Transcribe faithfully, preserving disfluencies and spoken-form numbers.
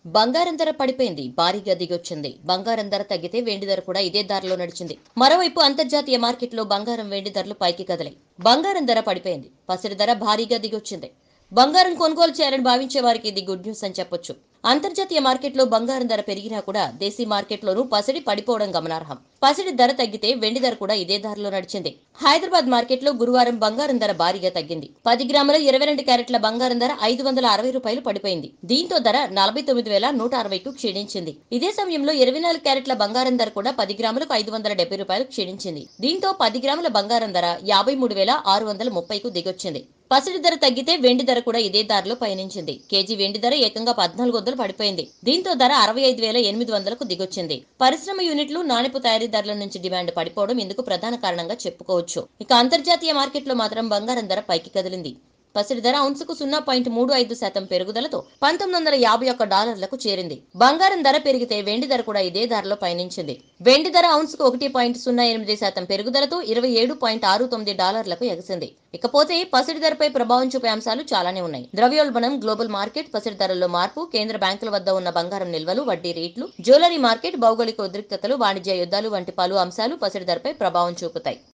బంగారం ధర పడిపోయింది, భారీగా దిగొచ్చింది. బంగారం ధర తగ్గితే వెండి ధర కూడా ఇదే దారిలో నడిచింది. మరోవైపు అంతర్జాతీయ మార్కెట్లో బంగారం, వెండి ధరలు పైకి కదిలాయి. బంగారం ధర పడిపోయింది, పసిడి ధర భారీగా దిగొచ్చింది. బంగారం కొనుగోలు చేయాలని భావించే వారికి ఇది గుడ్ న్యూస్ అని చెప్పొచ్చు. అంతర్జాతీయ మార్కెట్లో బంగారం ధర పెరిగినా కూడా దేశీ మార్కెట్లోనూ పసిడి పడిపోవడం గమనార్హం. పసిడి ధర తగ్గితే వెండి ధర కూడా ఇదే దారిలో నడిచింది. హైదరాబాద్ మార్కెట్లో గురువారం బంగారం ధర భారీగా తగ్గింది. పది గ్రాముల ఇరవై రెండు క్యారెట్ల బంగారం ధర ఐదు వందల అరవై రూపాయలు పడిపోయింది. దీంతో ధర నలభై తొమ్మిది వేల నూట అరవైకు క్షీణించింది. ఇదే సమయంలో ఇరవై నాలుగు క్యారెట్ల బంగారం ధర కూడా పది గ్రాములకు ఐదు వందల డెబ్బై రూపాయలు క్షీణించింది. దీంతో పది గ్రాముల బంగారం ధర యాభై మూడు వేల ఆరు వందల ముప్పైకు దిగొచ్చింది. పసిడి ధర తగ్గితే వెండి ధర కూడా ఇదే దారిలో పయనించింది. కేజీ వెండి ధర ఏకంగా పద్నాలుగు వందలు పడిపోయింది. దీంతో ధర అరవై ఐదు వేల ఎనిమిది వందలకు దిగొచ్చింది. పరిశ్రమ యూనిట్లు, నాణ్యపు తయారీదారుల నుంచి డిమాండ్ పడిపోవడం ఇందుకు ప్రధాన కారణంగా చెప్పుకోవచ్చు. ఇక అంతర్జాతీయ మార్కెట్లో మాత్రం బంగారం ధర పైకి కదిలింది. పసిడి ధర ఔన్సుకు సున్నా పాయింట్ మూడు ఐదు శాతం పెరుగుదలతో పంతొమ్మిది వందల యాభై ఒక్క డాలర్లకు చేరింది. బంగారం ధర పెరిగితే వెండి ధర కూడా ఇదే ధరలో పయనించింది. వెండి ధర ఔన్సుకు ఒకటి పాయింట్ సున్నా ఎనిమిది శాతం పెరుగుదలతో ఇరవై ఏడు పాయింట్ ఆరు తొమ్మిది డాలర్లకు ఎగిసింది. ఇకపోతే పసిడి ధరపై ప్రభావం చూపే అంశాలు చాలానే ఉన్నాయి. ద్రవ్యోల్బణం, గ్లోబల్ మార్కెట్, పసిడి ధరల్లో మార్పు, కేంద్ర బ్యాంకుల వద్ద ఉన్న బంగారం నిల్వలు, వడ్డీ రేట్లు, జ్యువెలరీ మార్కెట్, భౌగోళిక ఉద్రిక్తతలు, వాణిజ్య యుద్ధాలు వంటి పలు అంశాలు పసిడి ధరపై ప్రభావం చూపుతాయి.